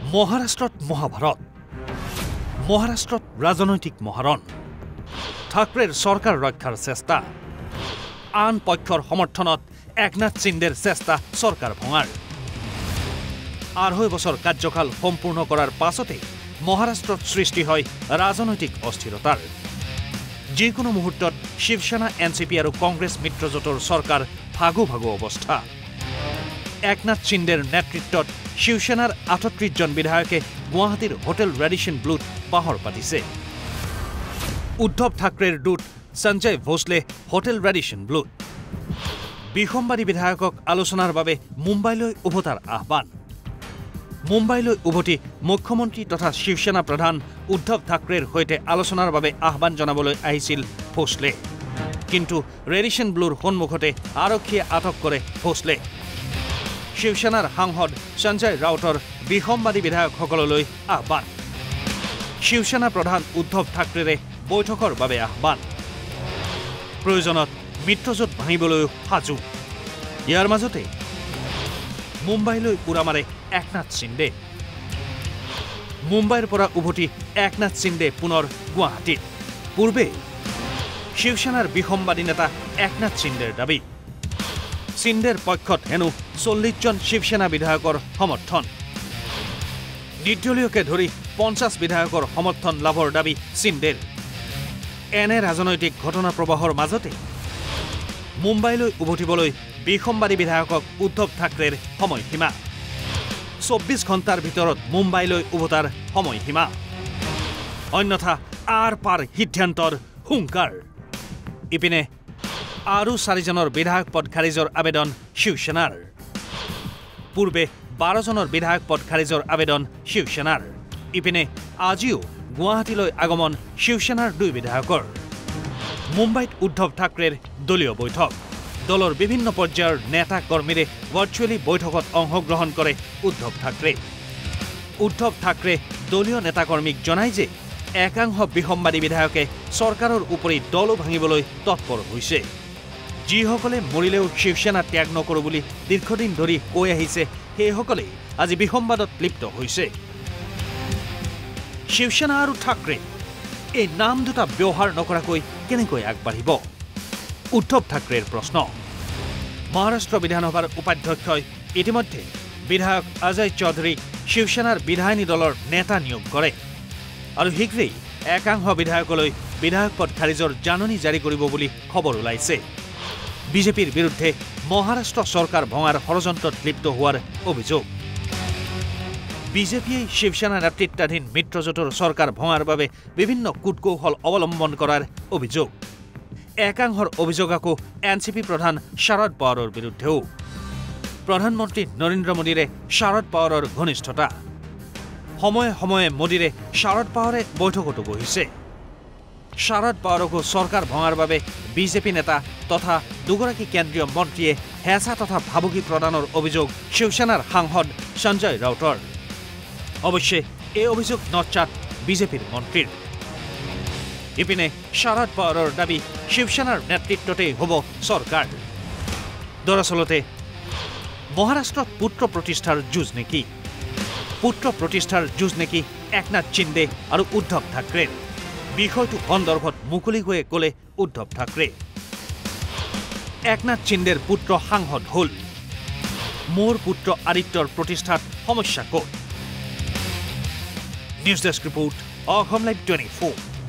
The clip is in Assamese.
মহাৰাষ্ট্ৰত মহাভাৰত মহাৰাষ্ট্ৰত ৰাজনৈতিক মহাৰণ ঠাকৰেৰ চৰকাৰ ৰক্ষাৰ চেষ্টা আন পক্ষৰ সমৰ্থনত একনাথ সিন্দেৰ চেষ্টা চৰকাৰ ভঙাৰ ২.৫ বছৰ কাৰ্যকাল সম্পূৰ্ণ কৰাৰ পাছতে মহাৰাষ্ট্ৰত সৃষ্টি হয় ৰাজনৈতিক অস্থিৰতাৰ যিকোনো মুহূৰ্তত শিৱসেনা এনচিপি আৰু কংগ্ৰেছ মিত্ৰজোঁটৰ চৰকাৰ ভাগু ভাগু অৱস্থা একনাথ সিন্দেৰ নেতৃত্বত শিৱসেনাৰ ৩৮ জন বিধায়কে গুৱাহাটীৰ হোটেল ৰেডিশ্যন ব্লুত বাহৰ পাতিছে উদ্ধৱ ঠাকৰেৰ দূত সঞ্জয় ভোসলে হোটেল ৰেডিশ্যন ব্লুত বিসম্বাদী বিধায়কক আলোচনাৰ বাবে মুম্বাইলৈ উভতাৰ আহ্বান মুম্বাইলৈ উভতি মুখ্যমন্ত্ৰী তথা শিৱসেনা প্ৰধান উদ্ধৱ ঠাকৰেৰ সৈতে আলোচনাৰ বাবে আহ্বান জনাবলৈ আহিছিল ভোসলে কিন্তু ৰেডিশ্যন ব্লুৰ সন্মুখতে আৰক্ষীয়ে আটক কৰে ভোসলে শিৱসেনাৰ সাংসদ সঞ্জয় ৰাউতৰ বিসম্বাদী বিধায়কসকললৈ আহ্বান শিৱসেনা প্ৰধান উদ্ধৱ ঠাকৰেৰে বৈঠকৰ বাবে আহ্বান প্ৰয়োজনত মিত্ৰজোঁট ভাঙিবলৈও সাজু ইয়াৰ মাজতে মুম্বাইলৈ উৰা মাৰে একনাথ সিন্দে মুম্বাইৰ পৰা উভতি একনাথ সিন্দে পুনৰ গুৱাহাটীত পূৰ্বে শিৱসেনাৰ বিসম্বাদী নেতা একনাথ সিন্দেৰ দাবী সিন্দেৰ পক্ষত হেনো ৪০ জন শিৱসেনা বিধায়কৰ সমৰ্থন নিৰ্দলীয়কে ধৰি ৫০ বিধায়কৰ সমৰ্থন লাভৰ দাবী সিন্দেৰ এনে ৰাজনৈতিক ঘটনা প্ৰবাহৰ মাজতে মুম্বাইলৈ উভতিবলৈ বিসম্বাদী বিধায়কক উদ্ধৱ ঠাকৰেৰ সময়সীমা ২৪ ঘণ্টাৰ ভিতৰত মুম্বাইলৈ উভতাৰ সময়সীমা অন্যথা আৰ পাৰ সিদ্ধান্তৰ হুংকাৰ ইপিনে আৰু ৪ জনৰ বিধায়ক পদ খাৰিজৰ আবেদন শিৱসেনাৰ পূৰ্বে ১২ জনৰ বিধায়ক পদ খাৰিজৰ আবেদন শিৱসেনাৰ ইপিনে আজিও গুৱাহাটীলৈ আগমন শিৱসেনাৰ ২ বিধায়কৰ মুম্বাইত উদ্ধৱ ঠাকৰেৰ দলীয় বৈঠক দলৰ বিভিন্ন পৰ্যায়ৰ নেতা কৰ্মীৰে ভাৰ্চুৱেলি বৈঠকত অংশগ্ৰহণ কৰে উদ্ধৱ ঠাকৰে দলীয় নেতাকৰ্মীক জনায় যে একাংশ বিসম্বাদী বিধায়কে চৰকাৰৰ উপৰি দলো ভাঙিবলৈ তৎপৰ হৈছে যিসকলে মৰিলেও শিৱসেনা ত্যাগ নকৰো বুলি দীৰ্ঘদিন ধৰি কৈ আহিছে সেইসকলে আজি বিসম্বাদত লিপ্ত হৈছে শিৱসেনা আৰু ঠাকৰে এই নাম দুটা ব্যৱহাৰ নকৰাকৈ কেনেকৈ আগবাঢ়িব উদ্ধৱ ঠাকৰেৰ প্ৰশ্ন মহাৰাষ্ট্ৰ বিধানসভাৰ উপাধ্যক্ষই ইতিমধ্যে বিধায়ক অজয় চৌধুৰীক শিৱসেনাৰ বিধায়িনী দলৰ নেতা নিয়োগ কৰে আৰু শীঘ্ৰেই একাংশ বিধায়কলৈ বিধায়ক পদ খাৰিজৰ জাননী জাৰি কৰিব বুলি খবৰ ওলাইছে বিজেপিৰ বিৰুদ্ধে মহাৰাষ্ট্ৰ চৰকাৰ ভঙাৰ ষড়যন্ত্ৰত লিপ্ত হোৱাৰ অভিযোগ বিজেপিয়ে শিৱসেনা নেতৃত্বাধীন মিত্ৰজোঁটৰ চৰকাৰ ভঙাৰ বাবে বিভিন্ন কূটকৌশল অৱলম্বন কৰাৰ অভিযোগ একাংশৰ অভিযোগ আকৌ এনচিপি প্ৰধান শৰদ পাৱাৰৰ বিৰুদ্ধেও প্ৰধানমন্ত্ৰী নৰেন্দ্ৰ মোদীৰে শৰদ পাৱাৰৰ ঘনিষ্ঠতা সময়ে সময়ে মোদীৰে শৰদ পাৱাৰে বৈঠকতো বহিছে শৰদ পাৱাৰকো চৰকাৰ ভঙাৰ বাবে বিজেপি নেতা তথা দুগৰাকী কেন্দ্ৰীয় মন্ত্ৰীয়ে হেঁচা তথা ভাবুকি প্ৰদানৰ অভিযোগ শিৱসেনাৰ সাংসদ সঞ্জয় ৰাউতৰ অৱশ্যে এই অভিযোগ নচাত বিজেপিৰ মন্ত্ৰীৰ ইপিনে শৰদ পাৱাৰৰ দাবী শিৱসেনাৰ নেতৃত্বতেই হ'ব চৰকাৰ দৰাচলতে মহাৰাষ্ট্ৰত পুত্ৰ প্ৰতিষ্ঠাৰ যুঁজ নেকি পুত্ৰ প্ৰতিষ্ঠাৰ যুঁজ নেকি একনাথ সিন্দে আৰু উদ্ধৱ ঠাকৰেৰ বিষয়টো সন্দৰ্ভত মুকলিকৈয়ে ক'লে উদ্ধৱ ঠাকৰে একনাথ সিন্দেৰ পুত্ৰ সাংসদ হ'ল মোৰ পুত্ৰ আদিত্যৰ প্ৰতিষ্ঠাত সমস্যা ক'ত news desk report Asom live 24